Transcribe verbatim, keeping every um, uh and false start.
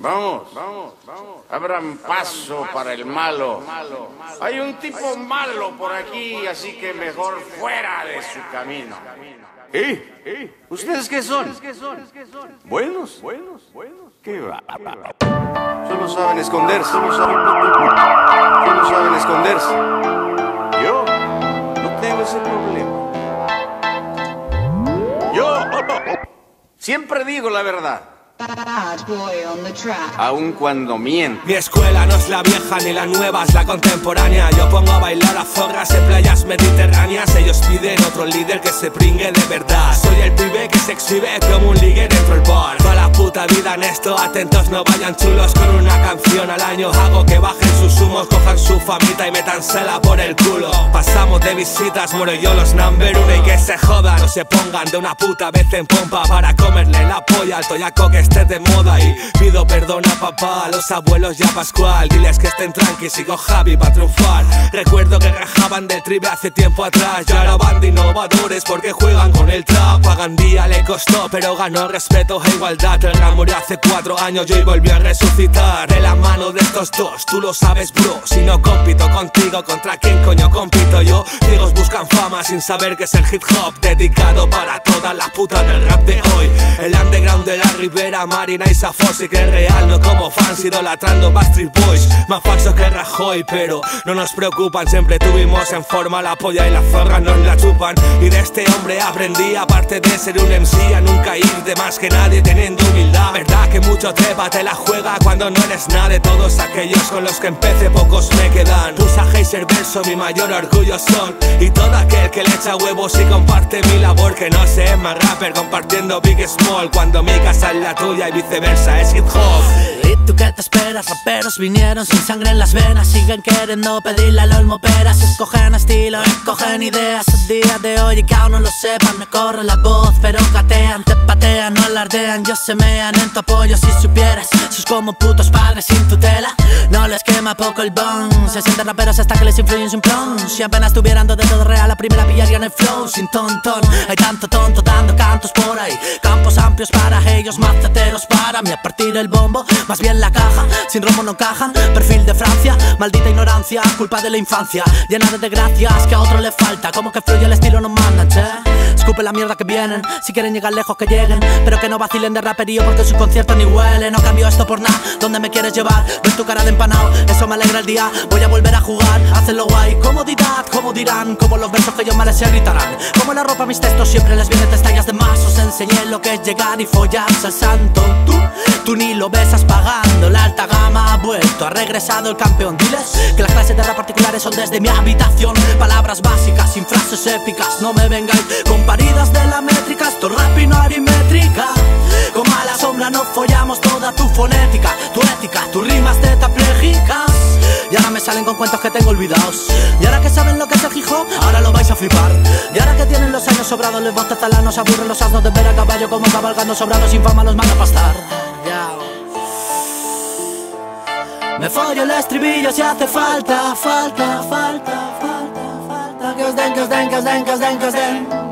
Vamos, vamos, vamos. Abran paso para el malo. Hay un tipo malo por aquí, así que mejor fuera de su camino. ¿Eh? ¿Eh? ¿Ustedes qué son? ¿Buenos? ¿Buenos? ¿Buenos? ¿Qué va? Solo saben esconderse. Solo saben, solo saben esconderse. Yo no tengo ese problema. Yo siempre digo la verdad. Aun cuando miento. Mi escuela no es la vieja ni la nueva, es la contemporánea. Yo pongo a bailar a zorras en playas mediterráneas. Ellos piden otro líder que se pringue de verdad. Soy el pibe que se exhibe como un ligue dentro del bar. Toda la puta vida en esto, atentos no vayan chulos. Con una canción al año hago que bajen sus humos, cojan su famita y métansela por el culo. Pasamos de visitas, muero yo los number uno. Y que se jodan, no se pongan de una puta vez en pompa para comerle la polla al toyaco que esté de moda. Y pido perdón a papá, a los abuelos y a Pascual. Diles que estén tranqui, sigo Javi pa' triunfar. Recuerdo que rajaban del tribe hace tiempo atrás. Ya ahora van de innovadores porque juegan con el trap. A Gandía le costó pero ganó respeto e igualdad. El rap murió hace cuatro años y hoy volvió a resucitar. De la mano de estos dos, tú lo sabes bro. Si no compito contigo, ¿contra quién coño compito yo? Ciegos buscan fama sin saber que es el hip hop, dedicado para toda la puta del rap de hoy. El underground de la Ribera, Marina y Safosi, que es real, no como fans idolatrando Backstreet Boys. Más falsos que Rajoy, pero no nos preocupan. Siempre tuvimos en forma la polla y la zorra nos la chupan. Y de este hombre aprendí, aparte de ser un M C, a nunca ir de más que nadie teniendo humildad. Verdad que mucho trepa te la juega cuando no eres nada. De todos aquellos con los que empecé, pocos me quedan. Usa Heiser verso, mi mayor orgullo son. Y todo aquel que le echa huevos y comparte mi labor, que no sé, es más rapper compartiendo Big Small. Cuando mi casa es la tuya y viceversa, es hip hop. ¿Y tú qué te esperas? Raperos vinieron sin sangre en las venas, siguen queriendo pedirle al olmo peras. Escogen estilo, escogen ideas. A día de hoy y que aún no lo sepan, me corre la voz pero gatean, te patean, no alardean. Yo semean en tu apoyo si supieras. Sos como putos padres sin tutela, no les quema poco el bon. Se sienten raperos hasta que les influyen sin plon. Si apenas tuvieran de todo real, la primera pillarían el flow sin tontón. Hay tanto tonto dando cantos por ahí, campos amplios para ellos, maceteros para mí. A partir el bombo, más bien la caja, sin romo no cajan. Perfil de Francia, maldita ignorancia, culpa de la infancia, llena de desgracias que a otro le falta. Como que fluye el estilo, no mandan, che. Escupe la mierda que vienen, si quieren llegar lejos que lleguen, pero que no vacilen de raperío porque su concierto ni huele. No cambio esto por nada, ¿dónde me quieres llevar? Ves tu cara de empanado, eso me alegra el día. Voy a volver a jugar, hacenlo guay. Comodidad, como dirán, como los versos que yo me les se gritarán. Como la ropa mis textos siempre les vienen testallas de más. Os enseñé lo que es llegar y follarse al santo. Tú, tú ni lo besas pagando, la alta gama ha vuelto, ha regresado el campeón. Diles que las clases de rap particulares son desde mi habitación. Palabras básicas, sin frases épicas, no me vengáis con paridas de la métrica. Esto es rap y no aritmétrica. Con mala sombra nos follamos toda tu fonética, tu ética, tus rimas tetrapléjicas. Y ahora me salen con cuentos que tengo olvidados. Y ahora que saben lo que es el hip hop, ahora lo vais a flipar. Y ahora que tienen los años sobrados, les basta talanos, aburren los asnos de ver a caballo como cabalgando sobrados. Sin fama los manda a pastar. Yeah. Me follo el estribillo si hace falta, falta, falta, falta, falta. Que os den, que os den, que os den, que os den, que os den.